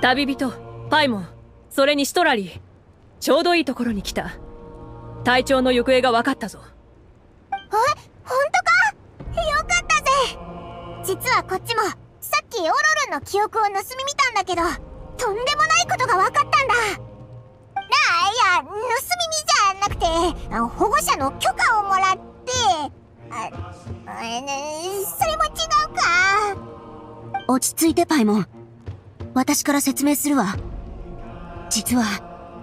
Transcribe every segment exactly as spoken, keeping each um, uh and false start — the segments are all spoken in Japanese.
旅人、パイモン、それにシトラリー。ちょうどいいところに来た。隊長の行方が分かったぞ。 え、ほんとか？よかったぜ。実はこっちも、さっきオロルンの記憶を盗み見たんだけど、とんでもないことが分かったんだ。あ、いや、盗み見じゃなくて、あ保護者の許可をもらって、あ、あね、それも違うか。 落ち着いてパイモン。私から説明するわ。実は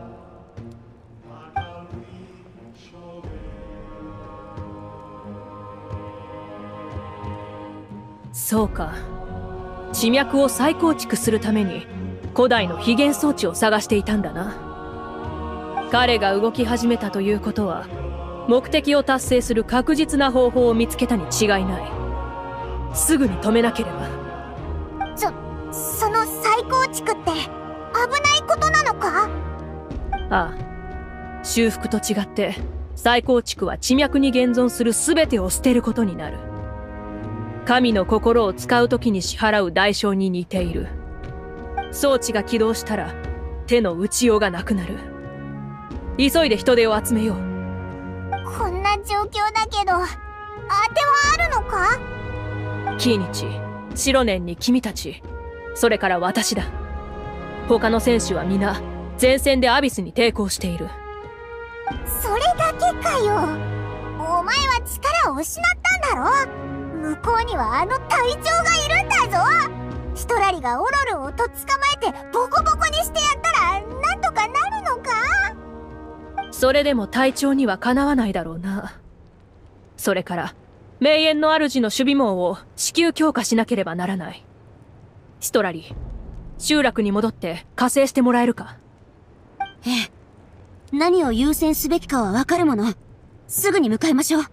そうか。地脈を再構築するために古代の秘元装置を探していたんだな。彼が動き始めたということは目的を達成する確実な方法を見つけたに違いない。すぐに止めなければ。 そ、その再構築って危ないことなのか？ ああ、修復と違って再構築は地脈に現存する全てを捨てることになる。神の心を使う時に支払う代償に似ている。装置が起動したら手の打ちようがなくなる。急いで人手を集めよう。 こんな状況だけど当てはあるのか？ キーニチ、シロネンに君たち、それから私だ。他の選手は皆前線でアビスに抵抗している。 それだけかよ。お前は力を失ったんだろ？向こうにはあの隊長がいるんだぞ。シトラリがオロルンをとっ捕まえてボコボコにしてやったらなんとかなるのか？ それでも隊長にはかなわないだろうな。それから名園の主の守備網を至急強化しなければならない。シトラリ、集落に戻って加勢してもらえるか？ ええ。何を優先すべきかはわかるもの。すぐに向かいましょう。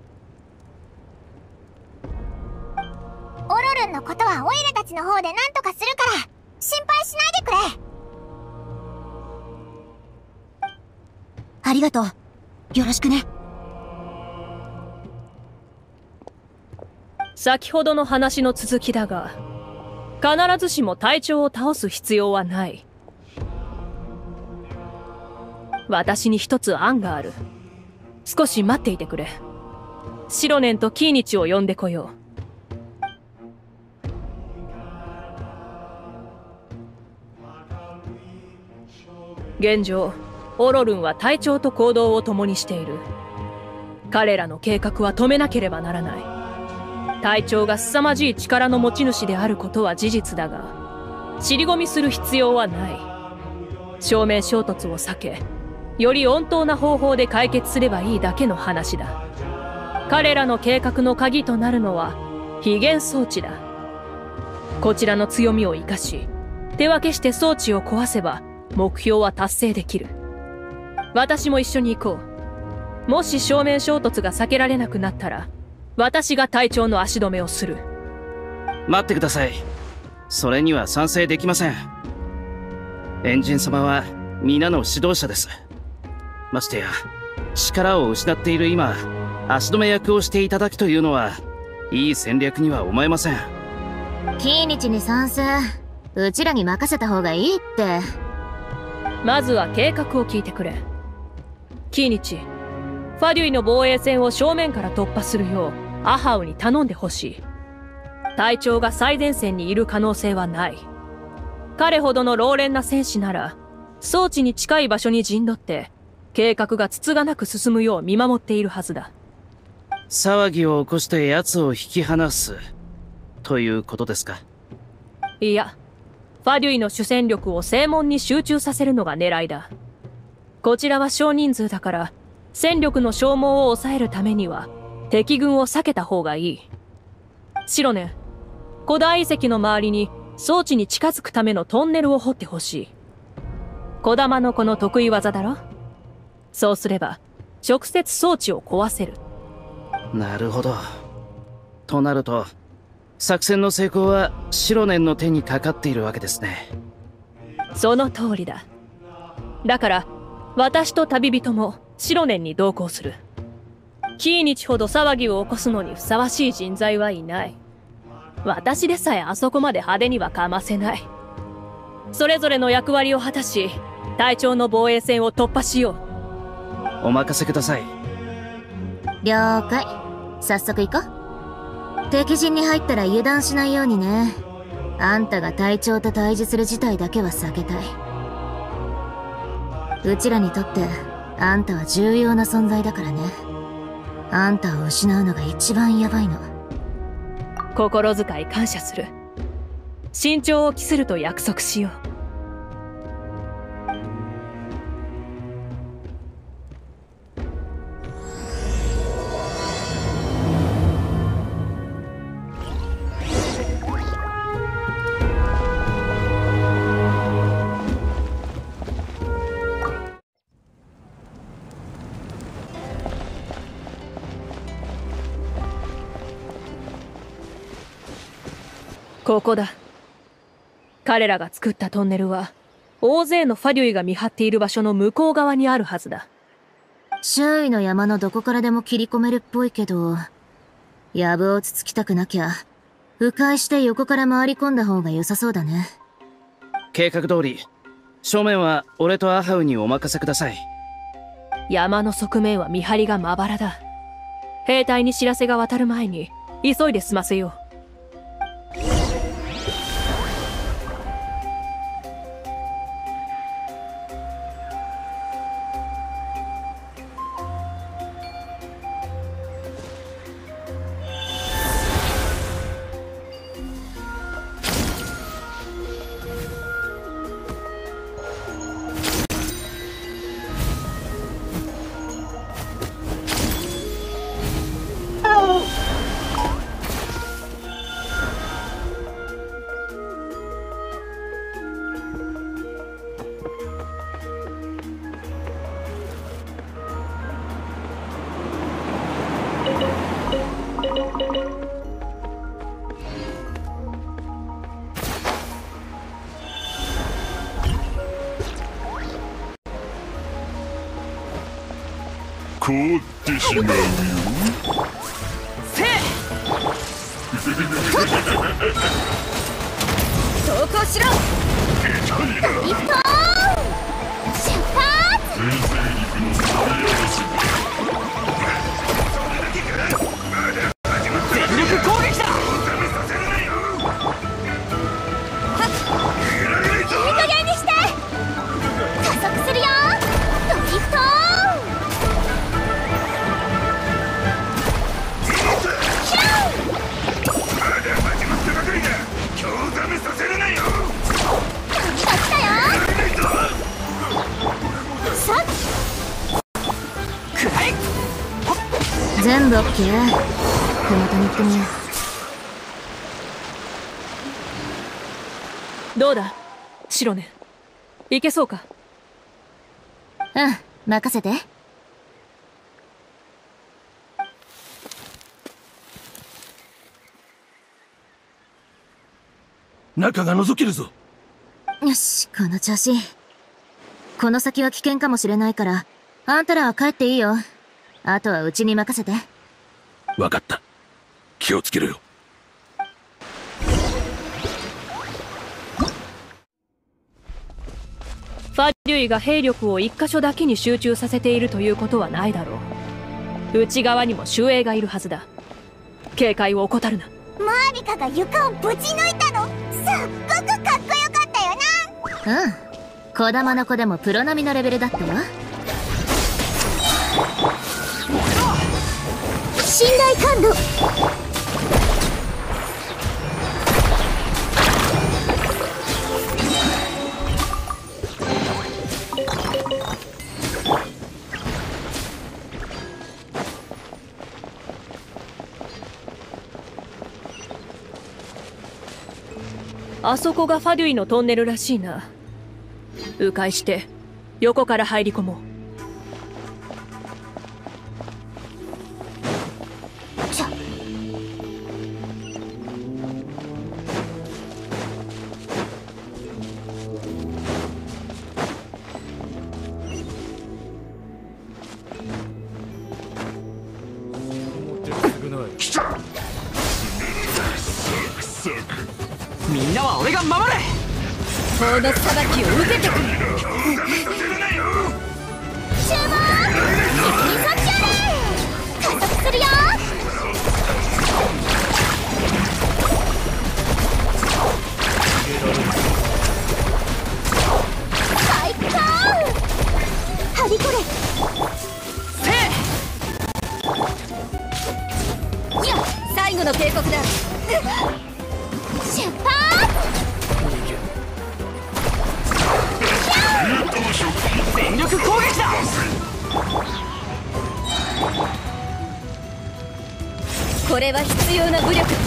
オロルンのことはオイラたちの方で何とかするから心配しないでくれ。 ありがとう。よろしくね。 先ほどの話の続きだが、必ずしも隊長を倒す必要はない。私に一つ案がある。少し待っていてくれ。シロネンとキーニチを呼んでこよう。現状、オロルンは隊長と行動を共にしている。彼らの計画は止めなければならない。隊長が凄まじい力の持ち主であることは事実だが、尻込みする必要はない。正面衝突を避け、より穏当な方法で解決すればいいだけの話だ。彼らの計画の鍵となるのは秘元装置だ。こちらの強みを生かし、手分けして装置を壊せば目標は達成できる。私も一緒に行こう。もし正面衝突が避けられなくなったら、私が隊長の足止めをする。 待ってください。それには賛成できません。エンジン様は皆の指導者です。ましてや力を失っている今、足止め役をしていただくというのはいい戦略には思えません。 キーニチに賛成。うちらに任せた方がいいって。 まずは計画を聞いてくれ。キーニチ、ファデュイの防衛線を正面から突破するようアハウに頼んでほしい。隊長が最前線にいる可能性はない。彼ほどの老練な戦士なら装置に近い場所に陣取って計画がつつがなく進むよう見守っているはずだ。 騒ぎを起こして奴を引き離すということですか？ いや、ファデュイの主戦力を正門に集中させるのが狙いだ。こちらは少人数だから戦力の消耗を抑えるためには敵軍を避けた方がいい。シロネン、古代遺跡の周りに装置に近づくためのトンネルを掘ってほしい。小玉の子の得意技だろ？そうすれば直接装置を壊せる。 なるほど。となると作戦の成功はシロネンの手にかかっているわけですね。 その通りだ。だから私と旅人もシロネンに同行する。キーニチほど騒ぎを起こすのにふさわしい人材はいない。私でさえあそこまで派手にはかませない。 それぞれの役割を果たし、隊長の防衛線を突破しよお任せください。 了解。早速行こう。敵陣に入ったら油断しないようにね。あんたが隊長と対峙する事態だけは避けたい。うちらにとってあんたは重要な存在だからね。あんたを失うのが一番ヤバいの。 心遣い感謝する。慎重を期すると約束しよう。ここだ。彼らが作ったトンネルは大勢のファデュイが見張っている場所の向こう側にあるはずだ。 周囲の山のどこからでも切り込めるっぽいけど、やぶをつつきたくなきゃ迂回して横から回り込んだ方が良さそうだね。 計画通り正面は俺とアハウにお任せください。 山の側面は見張りがまばらだ。兵隊に知らせが渡る前に急いで済ませよう。 凍ってしまうよ。 せえ投降しろ。 リフト出発。 先制陸のサビアス全力攻撃だ。 いい加減にして。加速するよ。ドリフト全部オッケー。ふもとに行ってみよう。どうだ白根、いけそうか。 う。うん任せて。 中が覗けるぞ。 よしこの調子。この先は危険かもしれないからあんたらは帰っていいよ。あとはうちに任せて。 わかった。気をつけろよ。 ファデュイが兵力を一箇所だけに集中させているということはないだろう。内側にも守衛がいるはずだ。警戒を怠るな。 マーリカが床をぶち抜いたのすっごくかっこよかったよな。 うん小玉の子でもプロ並みのレベルだったわ。 信頼感度。 あそこがファデュイのトンネルらしいな。迂回して横から入り込もう。 来た。 みんなは俺が守れ。 法の裁きを受けてくる。 注文責任そっちやれ。加速するよ。最高。はびこれせい。いや、最後の警告だ。 出発。 全力攻撃だ。これは必要な武力。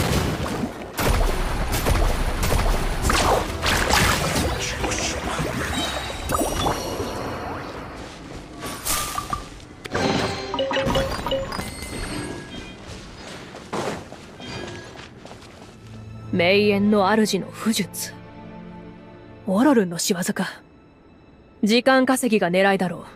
名園の主の不術。オロルンの仕業か。時間稼ぎが狙いだろう。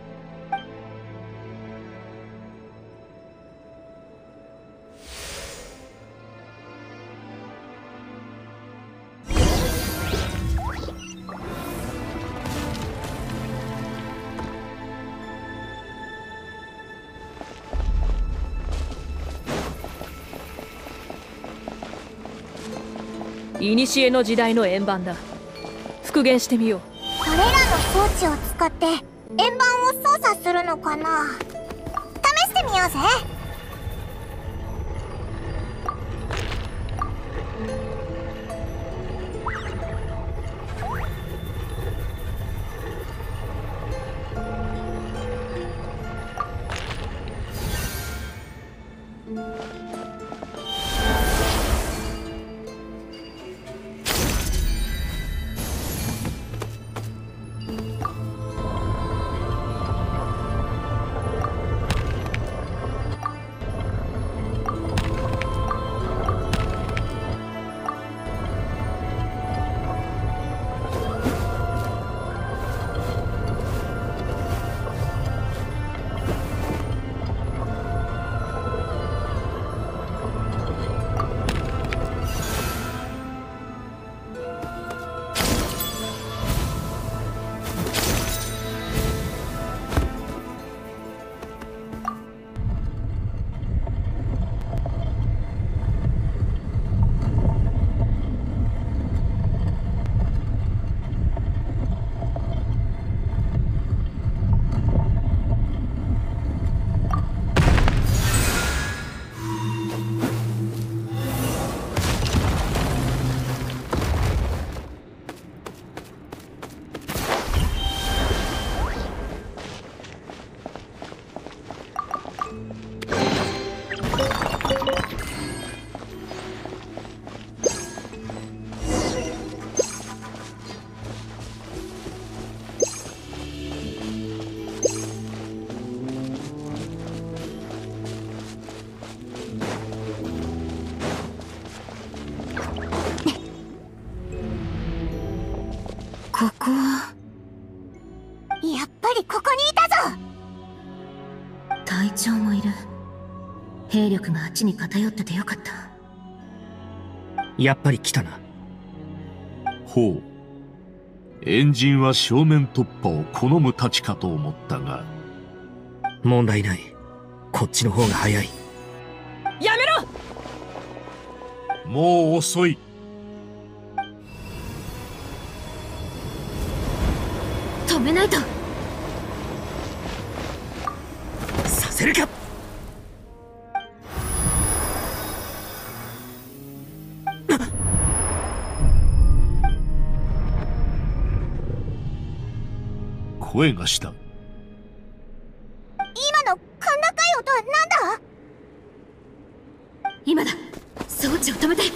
古の時代の円盤だ。復元してみよう。 これらの装置を使って円盤を操作するのかな。試してみようぜ。 ここはやっぱりここにいたぞ。 隊長もいる。兵力があっちに偏っててよかった。 やっぱり来たな。 ほう。エンジンは正面突破を好むたちかと思ったが。 問題ない。こっちの方が早い。 やめろ。 もう遅い。 止めないと。 させるか。 声がした。 今の甲高い音は何だ。 今だ。装置を止めて。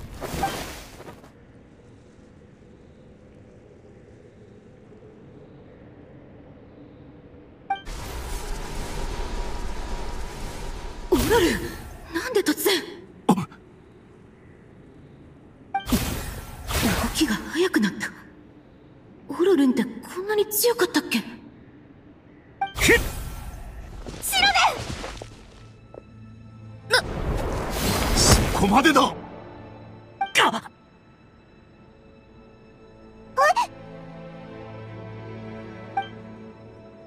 オロル、なんで突然。動きが速くなった。オロルンってこんなに強かったっけ。 そこまでだ。 え、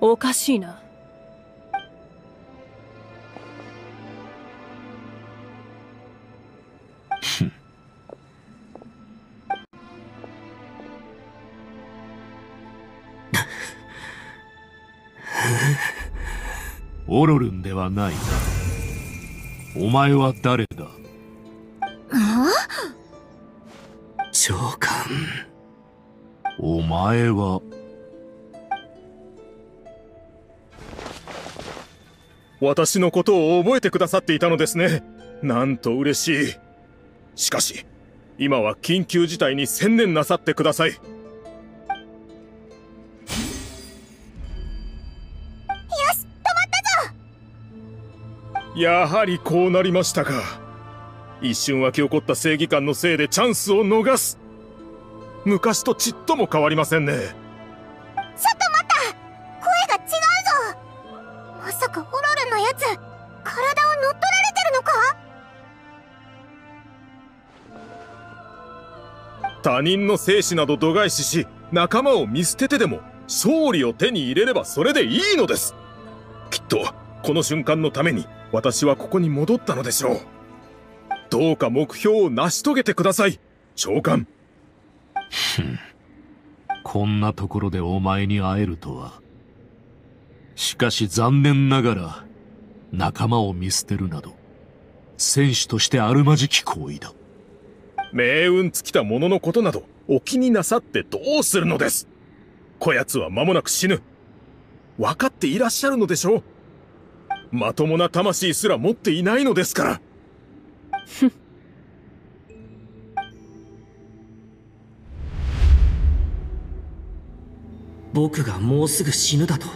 おかしいな。 オロルンではない。お前は誰だ？ 長官。 お前は。 私のことを覚えてくださっていたのですね。なんと嬉しい。しかし今は緊急事態に専念なさってください。やはりこうなりましたか。一瞬湧き起こった正義感のせいでチャンスを逃す。昔とちっとも変わりませんね。 ちょっと待った、声が違うぞ。まさかオロルのやつ、体を乗っ取られてるのか？ 他人の生死など度外視し、仲間を見捨ててでも勝利を手に入れればそれでいいのです。きっとこの瞬間のために私はここに戻ったのでしょう。どうか目標を成し遂げてください、長官。 こんなところでお前に会えるとは。しかし残念ながら仲間を見捨てるなど戦士としてあるまじき行為だ。 命運尽きた者のことなどお気になさってどうするのです。こやつは間もなく死ぬ。分かっていらっしゃるのでしょう。まともな魂すら持っていないのですから。 僕がもうすぐ死ぬだと。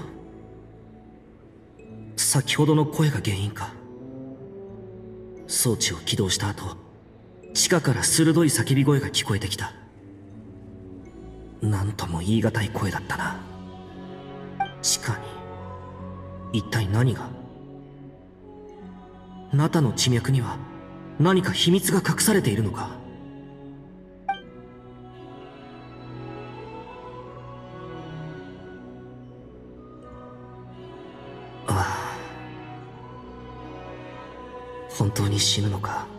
先ほどの声が原因か。装置を起動した後、地下から鋭い叫び声が聞こえてきた。なんとも言い難い声だったな。地下に一体何が？ナタの地脈には何か秘密が隠されているのか？ああ、本当に死ぬのか。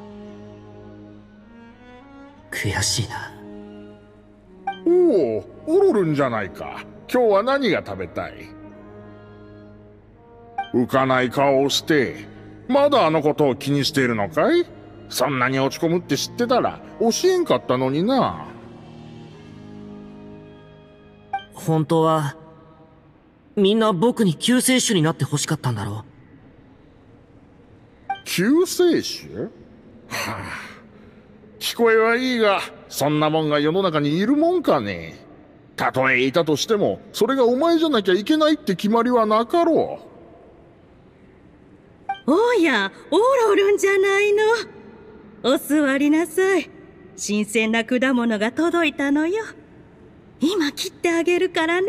悔しいな。 おお、オロルンじゃないか。今日は何が食べたい？浮かない顔をして、まだあのことを気にしているのかい？そんなに落ち込むって知ってたら教えんかったのにな。 本当はみんな僕に救世主になって欲しかったんだろう。 救世主？はあ、聞こえはいいが、そんなもんが世の中にいるもんかね。たとえいたとしても、それがお前じゃなきゃいけないって決まりはなかろう。 おや、オロルンじゃないの。お座りなさい。新鮮な果物が届いたのよ。今切ってあげるからね。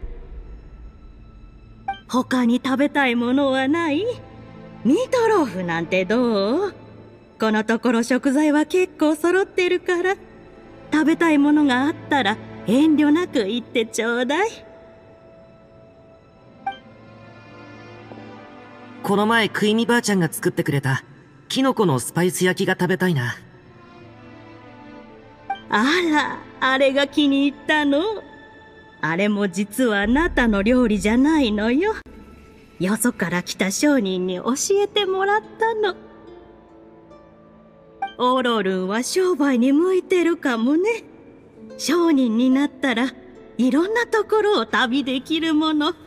他に食べたいものはない？ミートローフなんてどう？このところ食材は結構揃ってるから、食べたいものがあったら遠慮なく言ってちょうだい。 この前クイミばあちゃんが作ってくれたキノコのスパイス焼きが食べたいな。 あら、あれが気に入ったの？あれも実はナタの料理じゃないのよ。よそから来た商人に教えてもらったの。オロルンは商売に向いてるかもね。商人になったらいろんなところを旅できるもの。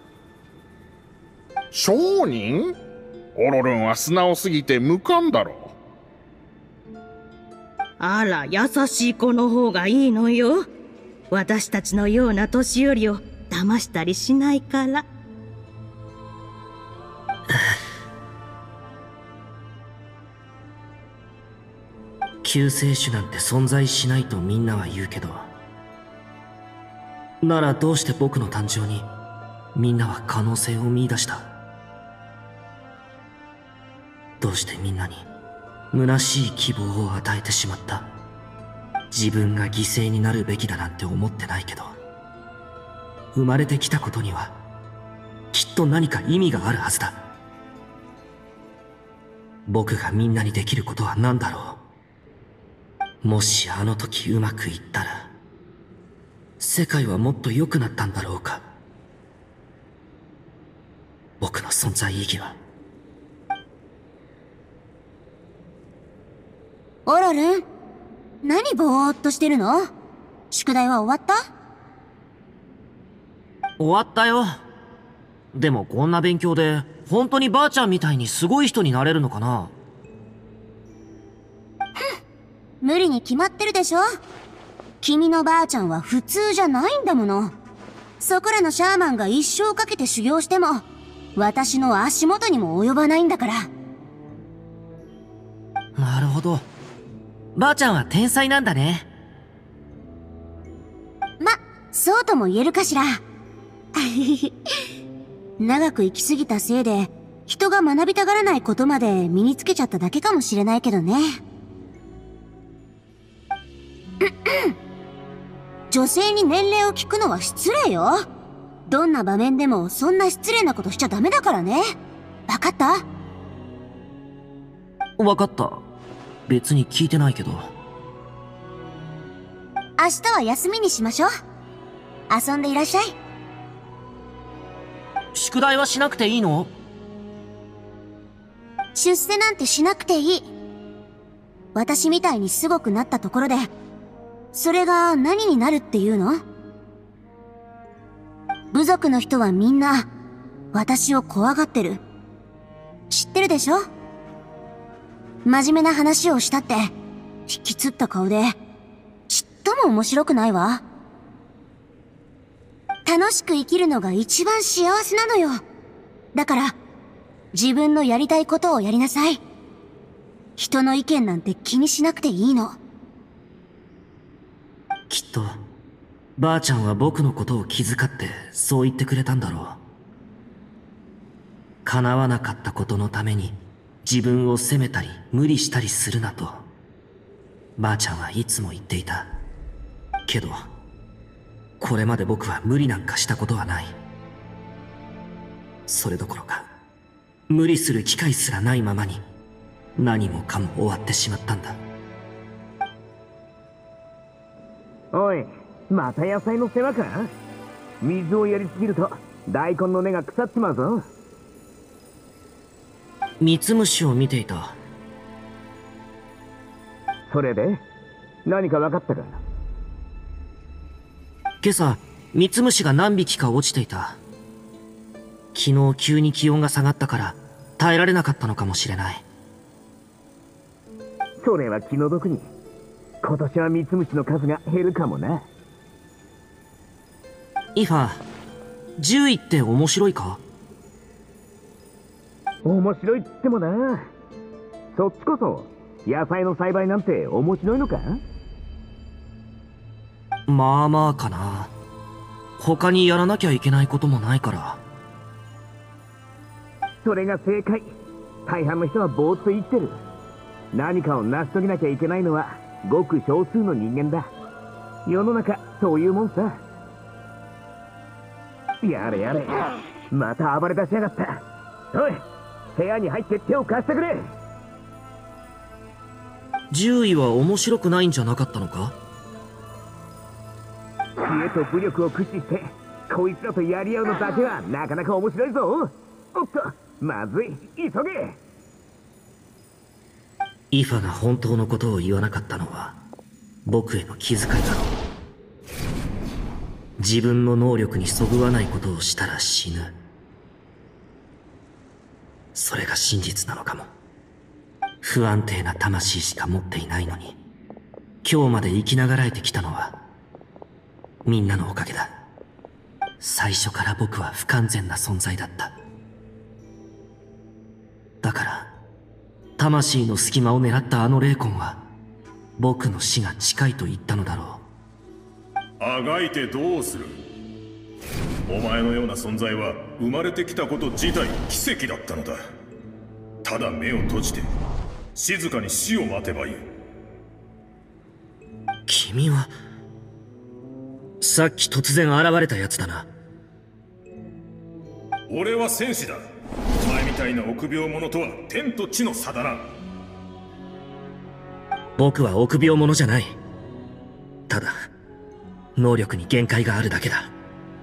商人？オロルンは素直すぎて無感だろう。 あら、優しい子の方がいいのよ。私たちのような年寄りを騙したりしないから。 救世主なんて存在しないとみんなは言うけど、ならどうして僕の誕生にみんなは可能性を見出した？どうしてみんなに虚しい希望を与えてしまった？自分が犠牲になるべきだなんて思ってないけど、生まれてきたことにはきっと何か意味があるはずだ。僕がみんなにできることは何だろう。もしあの時うまくいったら、世界はもっと良くなったんだろうか。僕の存在意義は。 オロルン、何ぼーっとしてるの？宿題は終わった？ 終わったよ。でもこんな勉強で本当にばあちゃんみたいにすごい人になれるのかな？ 無理に決まってるでしょ。君のばあちゃんは普通じゃないんだもの。そこらのシャーマンが一生かけて修行しても私の足元にも及ばないんだから。 なるほど。ばあちゃんは天才なんだね。 ま、そうとも言えるかしら。長く生きすぎたせいで人が学びたがらないことまで身につけちゃっただけかもしれないけどね。女性に年齢を聞くのは失礼よ。どんな場面でもそんな失礼なことしちゃダメだからね。わかった？ わかった。別に聞いてないけど。 明日は休みにしましょう。遊んでいらっしゃい。 宿題はしなくていいの？ 出世なんてしなくていい。私みたいにすごくなったところでそれが何になるっていうの？部族の人はみんな私を怖がってる。知ってるでしょ？真面目な話をしたって引きつった顔でちっとも面白くないわ。楽しく生きるのが一番幸せなのよ。だから自分のやりたいことをやりなさい。人の意見なんて気にしなくていいの。 きっとばあちゃんは僕のことを気遣ってそう言ってくれたんだろう。叶わなかったことのために自分を責めたり無理したりするなとばあちゃんはいつも言っていた。けどこれまで僕は無理なんかしたことはない。それどころか無理する機会すらないままに何もかも終わってしまったんだ。 おい、また野菜の世話か？水をやりすぎると大根の根が腐っちまうぞ。 ミツムシを見ていた。 それで何か分かったか？ 今朝ミツムシが何匹か落ちていた。昨日急に気温が下がったから耐えられなかったのかもしれない。 それは気の毒に今年はミツムシの数が減るかもな。 イファ、獣医って面白いか？ 面白いっつってもな。そっちこそ野菜の栽培なんて面白いのか？ まあまあかな。他にやらなきゃいけないこともないから。 それが正解。大半の人はぼーっと生きてる。何かを成し遂げなきゃいけないのはごく少数の人間だ。世の中そういうもんさ。やれやれ、また暴れ出しやがった。おい、部屋に入って手を貸してくれ。 獣医は面白くないんじゃなかったのか？ 知恵と武力を駆使してこいつらとやり合うのだけはなかなか面白いぞ。おっと、まずい、急げ。 イファが本当のことを言わなかったのは僕への気遣いだろう。自分の能力にそぐわないことをしたら死ぬ。それが真実なのかも。不安定な魂しか持っていないのに今日まで生きながらえてきたのはみんなのおかげだ。最初から僕は不完全な存在だった。だから魂の隙間を狙ったあの霊魂は僕の死が近いと言ったのだろう。あがいてどうする？お前のような存在は生まれてきたこと自体奇跡だったのだ。ただ目を閉じて静かに死を待てばいい。 君はさっき突然現れたやつだな。 俺は戦士だ。お前みたいな臆病者とは天と地の差だな。 僕は臆病者じゃない。ただ能力に限界があるだけだ。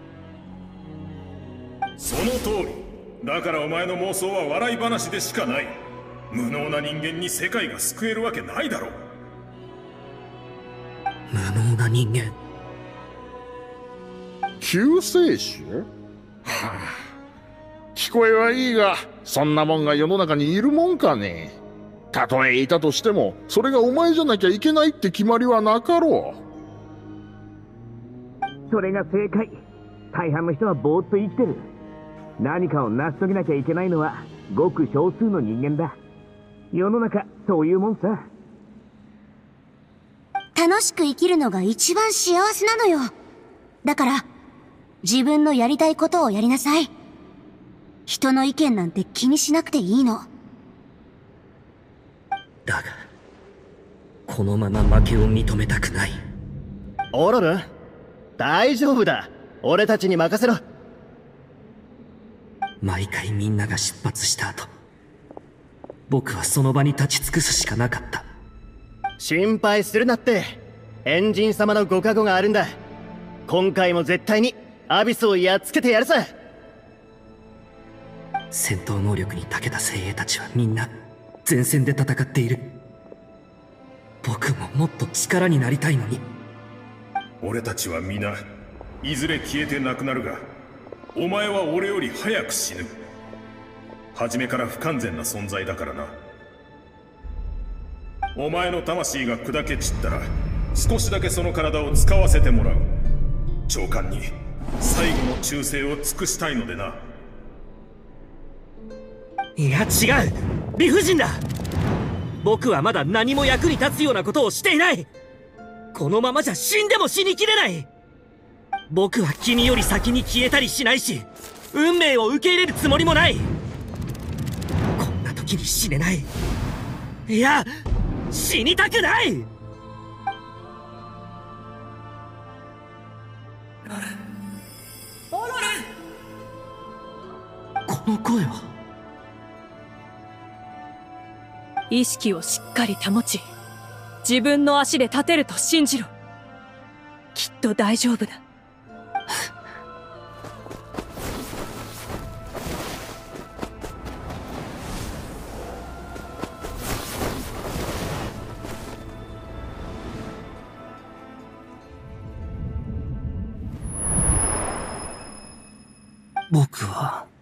その通りだからお前の妄想は笑い話でしかない。無能な人間に世界が救えるわけないだろう。 無能な人間。 救世主？はあ、聞こえはいいが、そんなもんが世の中にいるもんかね。たとえいたとしても、それがお前じゃなきゃいけないって決まりはなかろう。それが正解。大半の人はぼーっと生きてる。何かを成し遂げなきゃいけないのはごく少数の人間だ。世の中そういうもんさ。 楽しく生きるのが一番幸せなのよ。だから自分のやりたいことをやりなさい。人の意見なんて気にしなくていいの。 だがこのまま負けを認めたくない。 オロルン、大丈夫だ。俺たちに任せろ。 毎回みんなが出発した後、僕はその場に立ち尽くすしかなかった。 心配するなって。エンジン様のご加護があるんだ。今回も絶対にアビスをやっつけてやるさ。 戦闘能力に長けた精鋭たちはみんな前線で戦っている。僕ももっと力になりたいのに。 俺たちは皆いずれ消えてなくなるが、お前は俺より早く死ぬ。初めから不完全な存在だからな。お前の魂が砕け散ったら少しだけその体を使わせてもらう。長官に最後の忠誠を尽くしたいのでな。 いや違う、理不尽だ。僕はまだ何も役に立つようなことをしていない。このままじゃ死んでも死にきれない。僕は君より先に消えたりしないし、運命を受け入れるつもりもない。こんな時に死ねない。いや、死にたくない。この声は。 意識をしっかり保ち、自分の足で立てると信じろ。きっと大丈夫だ。 僕は